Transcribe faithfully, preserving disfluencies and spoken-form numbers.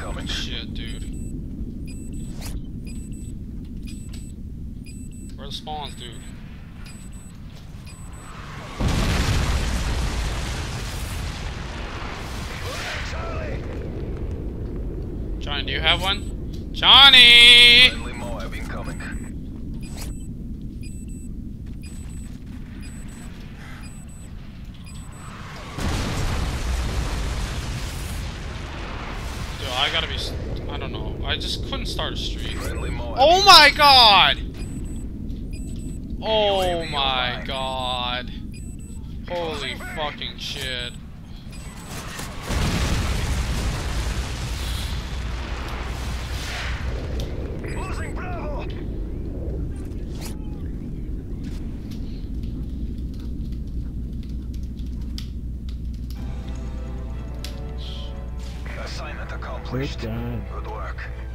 incoming. Shit, dude. Where the spawns, dude? Charlie! Johnny, do you have one? Johnny! Friendly Moab incoming. Dude, I gotta be. I don't know. I just couldn't start a streak. Friendly Moab. Oh my god! Oh my god. Holy fucking shit. Losing Bravo! Assignment accomplished. Good job. Good work.